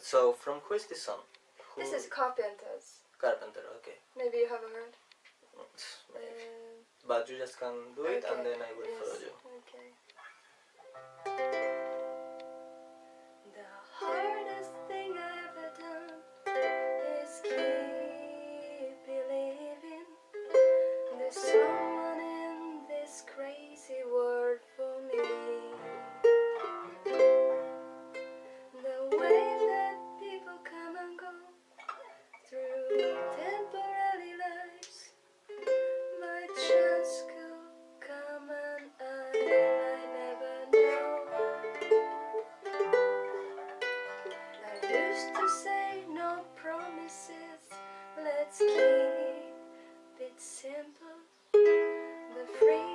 So from who is this song? Who? This is Carpenters. Carpenter. Okay. Maybe you haven't heard. Maybe. But you just can do it, and then I will follow you. Okay. The hardest thing I've ever done is keep believing there's someone in this crazy world for me. The way that people come and go through temporary lives, by chance could come and I never know. I used to say no promises, let's keep it simple. The free